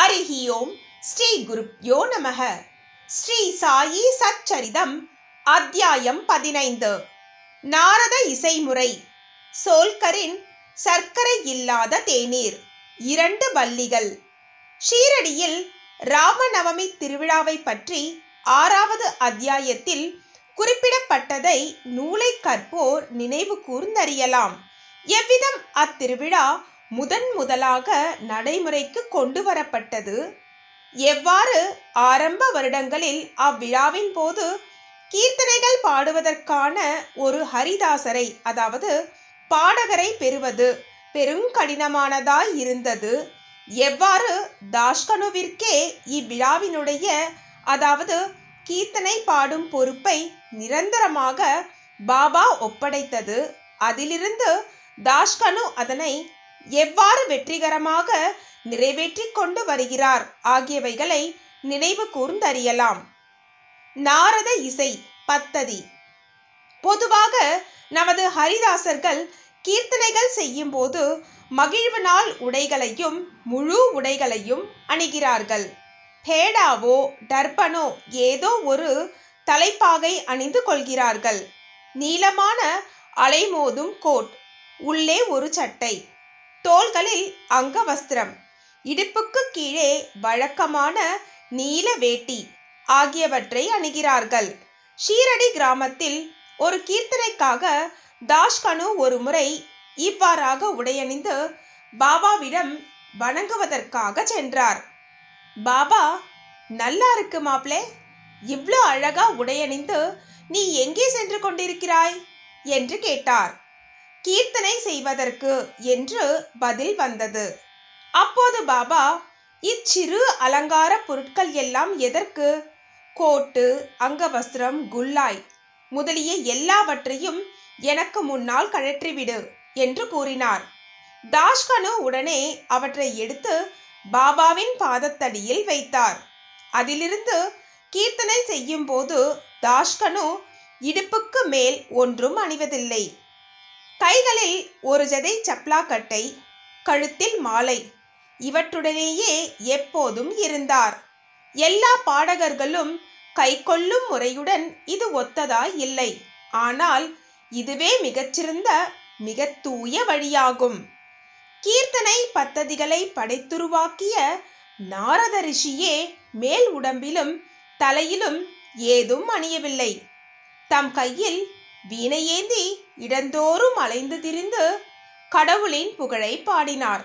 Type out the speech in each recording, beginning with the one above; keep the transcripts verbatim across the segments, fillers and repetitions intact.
ஹரிஹி ஓம் ஸ்ரீ குருப்யோ நமக. ஸ்ரீ சாயி சச்சரிதம் அத்தியாயம் பதினைந்து. நாரத இசைமுறை. சோல்கரின் சர்க்கரை இல்லாத தேநீர். இரண்டு வள்ளிகள். ஷீரடியில் ராமநவமி திருவிழாவை பற்றி ஆறாவது அத்தியாயத்தில் குறிப்பிடப்பட்டதை நூலை கற்போர் நினைவு கூர்ந்தறியலாம். எவ்விதம் அத்திருவிழா முதன் முதலாக நடைமுறைக்கு கொண்டு வரப்பட்டது, எவ்வாறு ஆரம்ப வருடங்களில் அவ்விழாவின் போது கீர்த்தனைகள் பாடுவதற்கான ஒரு ஹரிதாசரை அதாவது பாடகரை பெறுவது பெருங்கடினமானதாய் இருந்தது, எவ்வாறு தாஷ்கனுவிற்கே இவ்விழாவினுடைய அதாவது கீர்த்தனை பாடும் பொறுப்பை நிரந்தரமாக பாபா ஒப்படைத்தது, அதிலிருந்து தாஷ்கனு அதனை எவ்வாறு வெற்றிகரமாக நிறைவேற்றி கொண்டு வருகிறார் ஆகியவைகளை நினைவு கூர்ந்தறியலாம். நாரத இசை பத்ததி. பொதுவாக நமது ஹரிதாசர்கள் கீர்த்தனைகள் செய்யும் போது மகிழ்வு நாள் உடைகளையும் முழு உடைகளையும் அணிகிறார்கள். பேடாவோ டர்பனோ ஏதோ ஒரு தலைப்பாகை அணிந்து கொள்கிறார்கள். நீளமான அலைமோதும் கோட், உள்ளே ஒரு சட்டை, தோள்களில் அங்க வஸ்திரம், இடுப்புக்கு கீழே வழக்கமான நீல வேட்டி ஆகியவற்றை அணிகிறார்கள். ஷீரடி கிராமத்தில் ஒரு கீர்த்தனைக்காக தாஷ்கனு ஒரு முறை இவ்வாறாக உடையணிந்து பாபாவிடம் வணங்குவதற்காக சென்றார். பாபா, நல்லா இருக்கு மாப்ளே, இவ்வளோ அழகா உடையணிந்து நீ எங்கே சென்று கொண்டிருக்கிறாய் என்று கேட்டார். கீர்த்தனை செய்வதற்கு என்று பதில் வந்தது. அப்போது பாபா, இச்சிறு அலங்கார பொருட்கள் எல்லாம் எதற்கு? கோட்டு, அங்கவஸ்திரம், குல்லாய் முதலிய எல்லாவற்றையும் எனக்கு முன்னால் கழற்றிவிடு என்று கூறினார். தாஷ்கனு உடனே அவற்றை எடுத்து பாபாவின் பாதத்தடியில் வைத்தார். அதிலிருந்து கீர்த்தனை செய்யும் போது தாஷ்கனு இடுப்புக்கு மேல் ஒன்றும் அணிவதில்லை. கைகளில் ஒரு ஜதை சப்ளாக்கட்டை, கழுத்தில் மாலை, இவற்றுடனேயே எப்போதும் இருந்தார். எல்லா பாடகர்களும் கை கொள்ளும் முறையுடன் இது ஒத்ததாய் இல்லை, ஆனால் இதுவே மிகச்சிறந்த மிக தூய வழியாகும். கீர்த்தனை பத்ததிகளை படைத்துருவாக்கிய நாரத ரிஷியே மேல் உடம்பிலும் தலையிலும் ஏதும் அணியவில்லை. தம் கையில் வீணையேந்தி இடந்தோறும் அலைந்து திரிந்து கடவுளின் புகழை பாடினார்.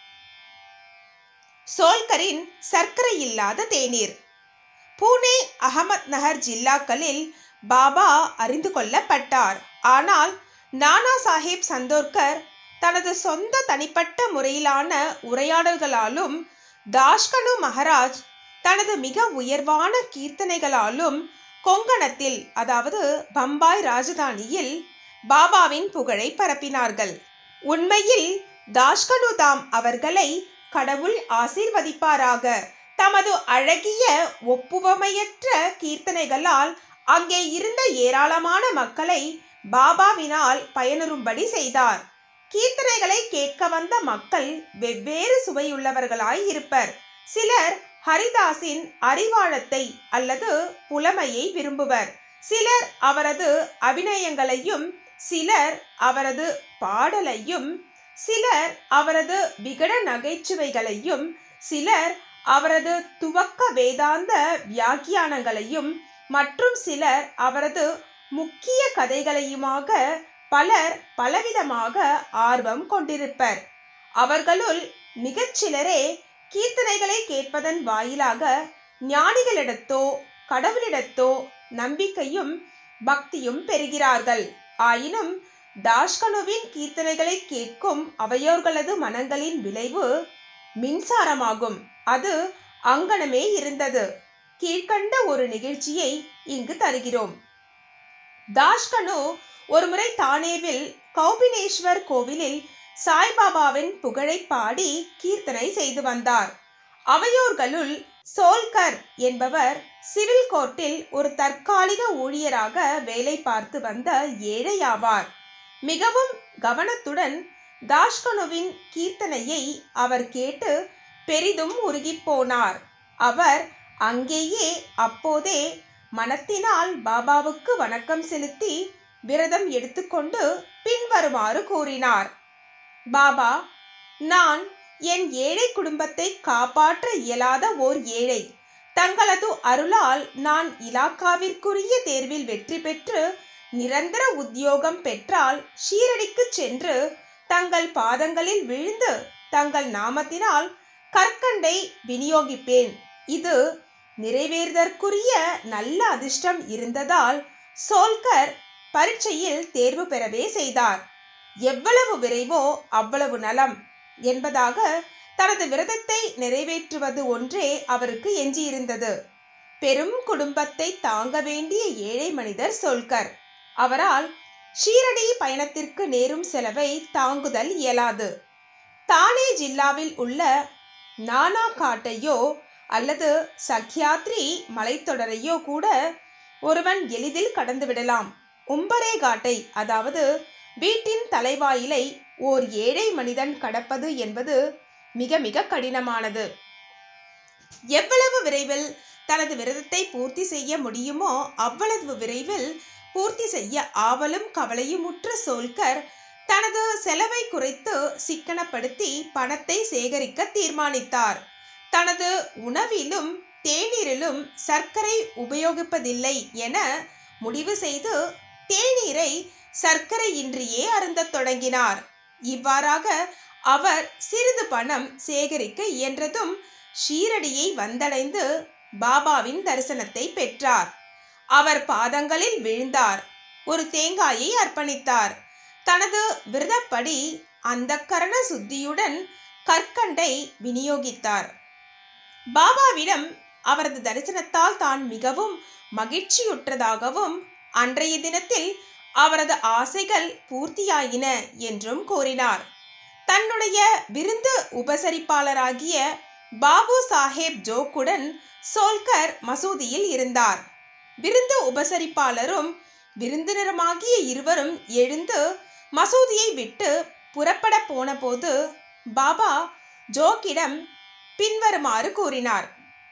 சோல்கரின் சர்க்கரை இல்லாத தேநீர். பூனே, அகமத் நகர் ஜில்லாக்களில் பாபா அறிந்து கொள்ளப்பட்டார். ஆனால் நானா சாஹேப் சந்தோர்கர் தனது சொந்த தனிப்பட்ட முறையிலான உரையாடல்களாலும் தாஷ்கனு மகாராஜ் தனது மிக உயர்வான கீர்த்தனைகளாலும் கொங்கணத்தில் அதாவது பம்பாய் ராஜதானியில் பாபாவின் புகழை பரப்பினார்கள். உண்மையில் தாஷ்கனு தாம் அவர்களை கடவுள் ஆசீர்வதிப்பாராக தமது அழகிய ஒப்புவமையற்ற கீர்த்தனைகளால் அங்கே இருந்த ஏராளமான மக்களை பாபாவினால் பயனுறும்படி செய்தார். கீர்த்தனைகளை கேட்க வந்த மக்கள் வெவ்வேறு சுவையுள்ளவர்களாய் இருப்பர். சிலர் ஹரிதாஸின் அறிவாழத்தை அல்லது புலமையை விரும்புவர், சிலர் அவரது அபிநயங்களையும், சிலர் அவரது பாடலையும், சிலர் அவரது விகட நகைச்சுவைகளையும், சிலர் அவரது துவக்க வேதாந்த வியாக்கியானங்களையும், மற்றும் சிலர் அவரது முக்கிய கதைகளையுமாக பலர் பலவிதமாக ஆர்வம் கொண்டிருப்பர். அவர்களுள் மிகச்சிலரே கீர்த்தனைகளை கேட்பதன் வாயிலாக ஞானிகளிடத்தோ கடவுளிடத்தோ நம்பிக்கையும் பக்தியும் பெறுகிறார்கள். ஆயினும் தாஷ்கனுவின் கீர்த்தனைகளை கேட்கும் அவையோர்களது மனங்களின் விளைவு மின்சாரமாகும். அது அங்கனமே இருந்தது. கீழ்கண்ட ஒரு நிகழ்ச்சியை இங்கு தருகிறோம். தாஷ்கனு ஒருமுறை தானேவில் கௌபினேஸ்வர் கோவிலில் சாய்பாபாவின் புகழை பாடி கீர்த்தனை செய்து வந்தார். அவையோர்களுள் சோல்கர் என்பவர் சிவில் கோர்ட்டில் ஒரு தற்காலிக ஊழியராக வேலை பார்த்து வந்த ஏழை ஆவார். மிகவும் கவனத்துடன் தாஷ்கனுவின் கீர்த்தனையை அவர் கேட்டு பெரிதும் உருகிப் போனார். அவர் அங்கேயே அப்போதே மனத்தினால் பாபாவுக்கு வணக்கம் செலுத்தி விரதம் எடுத்துக்கொண்டு பின்வருமாறு கூறினார். பாபா, நான் என் ஏழை குடும்பத்தை காப்பாற்ற இயலாத ஓர் ஏழை. தங்களது அருளால் நான் இலாக்காவிற்குரிய தேர்வில் வெற்றி பெற்று நிரந்தர உத்தியோகம் பெற்றால் ஷீரடிக்கு சென்று தங்கள் பாதங்களில் விழுந்து தங்கள் நாமத்தினால் கற்கண்டை விநியோகிப்பேன். இது நிறைவேறுதற்குரிய நல்ல அதிர்ஷ்டம் இருந்ததால் சோல்கர் பரீட்சையில் தேர்வு பெறவே செய்தார். எவ்வளவு விரைவோ அவ்வளவு நலம் என்பதாக தனது விரதத்தை நிறைவேற்றுவது ஒன்றே அவருக்கு எஞ்சியிருந்தது. பெரும் குடும்பத்தை தாங்க வேண்டிய ஏழை மனிதர் சோல்கர். அவரால் ஷீரடி பயணத்திற்கு நேரும் செலவை தாங்குதல் இயலாது. தானே ஜில்லாவில் உள்ள நானா காட்டையோ அல்லது சஹ்யாத்ரி மலைத்தொடரையோ கூட ஒருவன் எளிதில் கடந்து விடலாம். உம்பரே காட்டை, அதாவது வீட்டின் தலைவாயிலை ஓர் ஏழை மனிதன் கடப்பது என்பது மிக மிக கடினமானது. எவ்வளவு விரைவில் தனது விரதத்தை பூர்த்தி செய்ய முடியுமோ அவ்வளவு விரைவில் பூர்த்தி செய்ய ஆவலும் கவலையும் உற்ற சோல்கர் தனது செலவை குறைத்து சிக்கனப்படுத்தி பணத்தை சேகரிக்க தீர்மானித்தார். தனது உணவிலும் தேநீரிலும் சர்க்கரை உபயோகிப்பதில்லை என முடிவு செய்து தேநீரை சர்க்கரையின்றியே அருந்தத் தொடங்கினார். இவ்வாறாக அவர் சிறிது பணம் சேகரிக்க இயன்றதும் ஷீரடியை வந்தடைந்து பாபாவின் தரிசனத்தை பெற்றார். அவர் பாதங்களில் விழுந்தார். ஒரு தேங்காயை அர்ப்பணித்தார். தனது விரதப்படி அந்த கரண சுத்தியுடன் கற்கண்டை விநியோகித்தார். பாபாவிடம் அவரது தரிசனத்தால் தான் மிகவும் மகிழ்ச்சியுற்றதாகவும் அன்றைய தினத்தில் அவரது ஆசைகள் பூர்த்தியாயின என்றும் கூறினார். தன்னுடைய விருந்து உபசரிப்பாளராகிய பாபு சாஹேப் ஜோக்குடன் சோல்கர் மசூதியில் இருந்தார். விருந்து உபசரிப்பாளரும் விருந்தினருமாகிய இருவரும் எழுந்து மசூதியை விட்டு புறப்பட போன போது பாபா ஜோக்கிடம் பின்வருமாறு கூறினார்.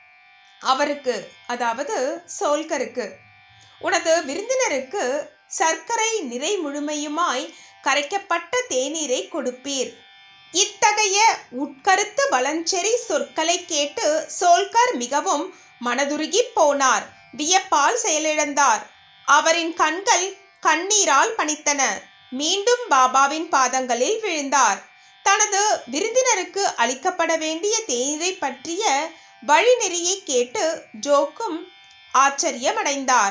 அவருக்கு, அதாவது சோல்கருக்கு, உனது விருந்தினருக்கு சர்க்கரை நிறை முழுமையுமாய் கரைக்கப்பட்ட தேநீரை கொடுப்பீர். இத்தகைய உட்கருத்து வளஞ்செறி சொற்களை கேட்டு சோல்கர் மிகவும் மனதுருகி போனார். வியப்பால் செயலிழந்தார். அவரின் கண்கள் கண்ணீரால் பனித்தன. மீண்டும் பாபாவின் பாதங்களில் விழுந்தார். தனது விருந்தினருக்கு அளிக்கப்பட வேண்டிய தேநீரை பற்றிய வழிநெறியை கேட்டு ஜோக்கும் ஆச்சரியமடைந்தார்.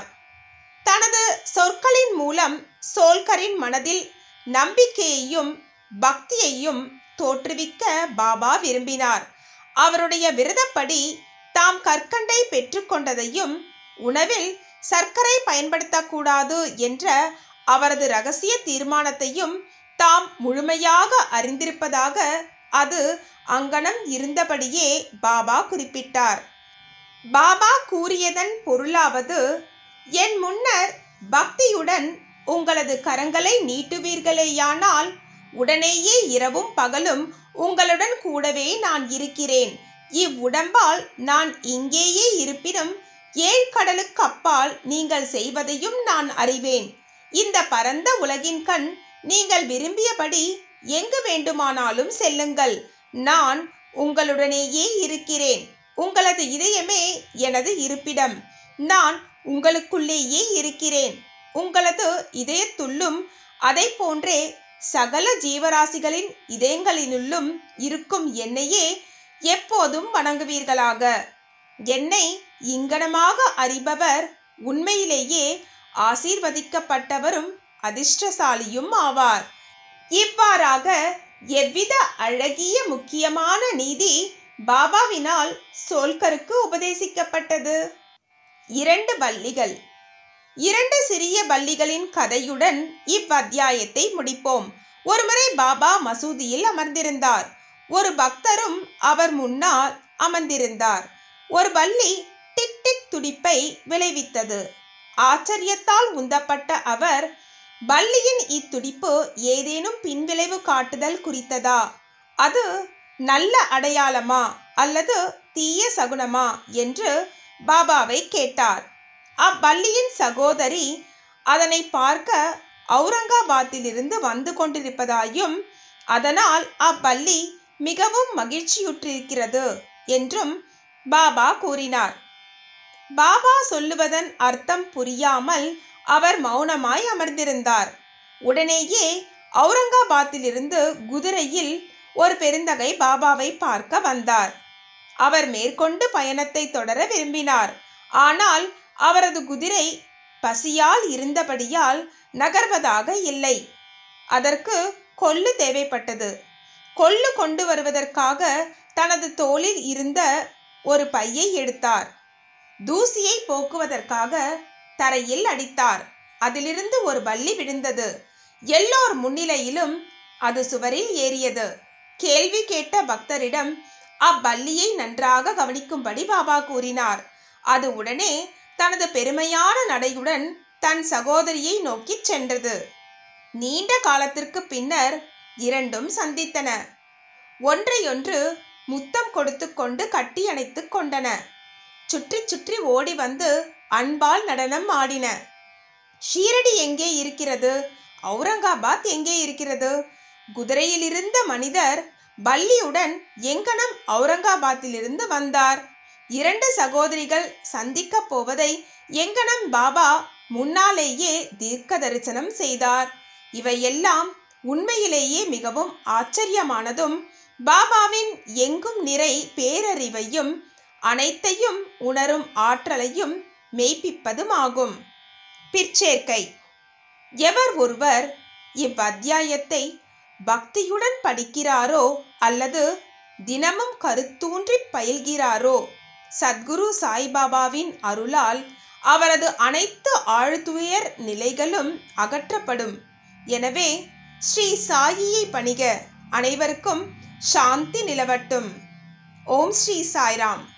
தனது சொற்களின் மூலம் சோல்கரின் மனதில் நம்பிக்கையையும் பக்தியையும் தோற்றுவிக்க பாபா விரும்பினார். அவருடைய விரதப்படி தாம் கற்கண்டை பெற்றுக்கொண்டதையும் உணவில் சர்க்கரை பயன்படுத்தக்கூடாது என்ற அவரது இரகசிய தீர்மானத்தையும் தாம் முழுமையாக அறிந்திருப்பதாக அது அங்கனம் இருந்தபடியே பாபா குறிப்பிட்டார். பாபா கூறியதன் பொருளாவது, என் முன்னர் பக்தியுடன் உங்களது கரங்களை நீட்டுவீர்களேயானால் உடனேயே இரவும் பகலும் உங்களுடன் கூடவே நான் இருக்கிறேன். இவ்வுடம்பால் நான் இங்கேயே இருப்பினும் ஏழ்கடலுக்கு அப்பால் நீங்கள் செய்வதையும் நான் அறிவேன். இந்த பரந்த உலகின் கண் நீங்கள் விரும்பியபடி எங்கு வேண்டுமானாலும் செல்லுங்கள். நான் உங்களுடனேயே இருக்கிறேன். உங்களது இதயமே எனது இருப்பிடம். நான் உங்களுக்குள்ளேயே இருக்கிறேன். உங்களது இதயத்துள்ளும் அதை போன்றே சகல ஜீவராசிகளின் இதயங்களினுள்ளும் இருக்கும் என்னையே எப்போதும் வணங்குவீர்களாக. என்னை இங்கனமாக அறிபவர் உண்மையிலேயே ஆசீர்வதிக்கப்பட்டவரும் அதிர்ஷ்டசாலியும் ஆவார். இவ்வாறாக எவ்வித அழகிய முக்கியமான நீதி பாபாவினால் சோல்கருக்கு உபதேசிக்கப்பட்டது. இரண்டு பல்லிகள். இரண்டு சிறிய பல்லிகளின் கதையுடன் இவ்வத்தியாயத்தை முடிப்போம். ஒருமுறை பாபா மசூதியில் அமர்ந்திருந்தார். ஒரு பக்தரும் அவர் முன்னால் அமர்ந்திருந்தார். ஒரு பல்லி டிக் டிக் துடிப்பை விளைவித்தது. ஆச்சரியத்தால் உந்தப்பட்ட அவர், பல்லியின் இத்துடிப்பு ஏதேனும் பின்விளைவு காட்டுதல் குறித்ததா? அது நல்ல அடையாளமா அல்லது தீய சகுனமா என்று பாபாவை கேட்டார். அப்பள்ளியின் சகோதரி அதனை பார்க்க அவுரங்காபாத்திலிருந்து வந்து கொண்டிருப்பதாயும் அதனால் அப்பள்ளி மிகவும் மகிழ்ச்சியுற்றிருக்கிறது என்றும் பாபா கூறினார். பாபா சொல்லுவதன் அர்த்தம் புரியாமல் அவர் மௌனமாய் அமர்ந்திருந்தார். உடனேயே அவுரங்காபாத்திலிருந்து குதிரையில் ஒரு பெருந்தகை பாபாவை பார்க்க வந்தார். அவர் மேற்கொண்டு பயணத்தை தொடர விரும்பினார். ஆனால் அவரது குதிரை பசியால் இருந்தபடியால் நகர்வதாக இல்லை. அதற்கு கொள்ளு தேவைப்பட்டது. கொள்ளு கொண்டு வருவதற்காக தனது தோளில் இருந்த ஒரு பையை எடுத்தார். தூசியை போக்குவதற்காக தரையில் அடித்தார். அதிலிருந்து ஒரு பல்லி விழுந்தது. எல்லோர் முன்னிலையிலும் அது சுவரில் ஏறியது. கேள்வி கேட்ட பக்தரிடம் அப்பல்லியை நன்றாக கவனிக்கும்படி பாபா கூறினார். அது உடனே தனது பெருமையான நடையுடன் தன் சகோதரியை நோக்கி சென்றது. நீண்ட காலத்திற்கு பின்னர் இரண்டும் சந்தித்தன. ஒன்றையொன்று முத்தம் கொடுத்து கொண்டு கட்டி அணைத்து கொண்டன. சுற்றி சுற்றி ஓடி வந்து அன்பால் நடனம் ஆடின. ஷீரடி எங்கே இருக்கிறது? அவுரங்காபாத் எங்கே இருக்கிறது? குதிரையில் இருந்த மனிதர் பல்லியுடன் எங்கனம் அவுரங்காபாத்திலிருந்து வந்தார்? இரண்டு சகோதரிகள் சந்திக்க போவதை எங்கனம் பாபா முன்னாலேயே தீர்க்க தரிசனம் செய்தார். இவையெல்லாம் உண்மையிலேயே மிகவும் ஆச்சரியமானதும் பாபாவின் எங்கும் நிறை பேரறிவையும் அனைத்தையும் உணரும் ஆற்றலையும் மெய்ப்பிப்பதுமாகும். பிற்சேர்க்கை. எவர் ஒருவர் இவ்வத்தியாயத்தை பக்தியுடன் படிக்கிறாரோ அல்லது தினமும் கருத்தூன்றி பயில்கிறாரோ, சத்குரு சாய்பாபாவின் அருளால் அவரது அனைத்து ஆழ்துயர் நிலைகளும் அகற்றப்படும். எனவே ஸ்ரீ சாயியை பணிக. அனைவருக்கும் சாந்தி நிலவட்டும். ஓம் ஸ்ரீ சாய்ராம்.